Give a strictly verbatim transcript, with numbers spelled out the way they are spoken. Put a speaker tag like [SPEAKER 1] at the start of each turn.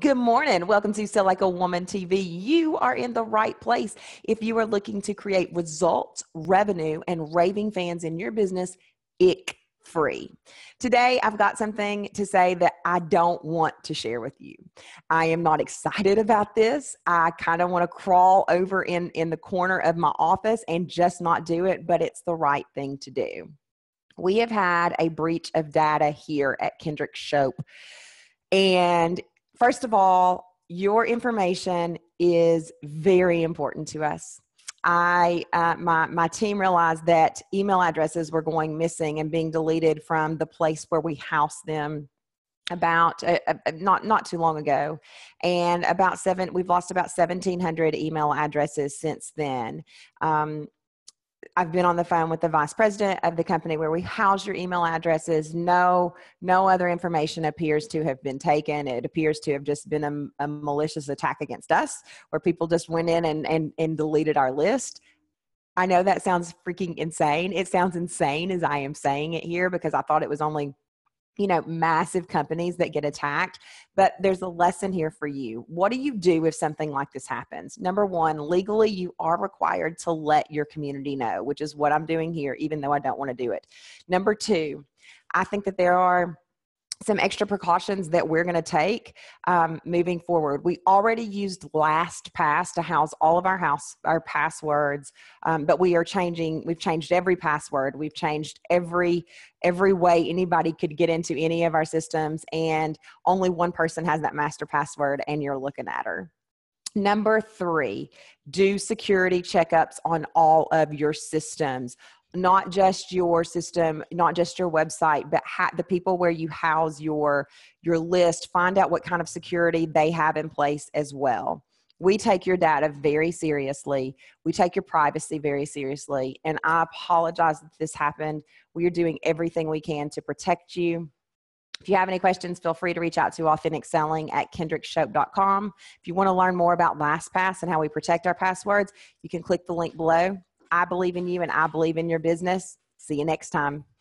[SPEAKER 1] Good morning. Welcome to Sell Like a Woman T V. You are in the right place if you are looking to create results, revenue, and raving fans in your business, ick free. Today, I've got something to say that I don't want to share with you. I am not excited about this. I kind of want to crawl over in, in the corner of my office and just not do it, but it's the right thing to do. We have had a breach of data here at Kendrick Shope. And first of all, your information is very important to us. I, uh, my, my team realized that email addresses were going missing and being deleted from the place where we house them about uh, uh, not not too long ago, and about seven we've lost about seventeen hundred email addresses since then. Um, I've been on the phone with the vice president of the company where we house your email addresses. No, no other information appears to have been taken. It appears to have just been a, a malicious attack against us where people just went in and, and, and deleted our list. I know that sounds freaking insane. It sounds insane as I am saying it here because I thought it was only you know, massive companies that get attacked, but there's a lesson here for you. What do you do if something like this happens? Number one, legally, you are required to let your community know, which is what I'm doing here, even though I don't want to do it. Number two, I think that there are some extra precautions that we're going to take um, moving forward. We already used LastPass to house all of our house, our passwords, um, but we are changing, we've changed every password. We've changed every, every way anybody could get into any of our systems, and only one person has that master password, and you're looking at her. Number three, do security checkups on all of your systems. Not just your system, not just your website, but ha- the people where you house your, your list. Find out what kind of security they have in place as well. We take your data very seriously. We take your privacy very seriously. And I apologize that this happened. We are doing everything we can to protect you. If you have any questions, feel free to reach out to authentic selling at kendrick shope dot com. If you want to learn more about LastPass and how we protect our passwords, you can click the link below. I believe in you and I believe in your business. See you next time.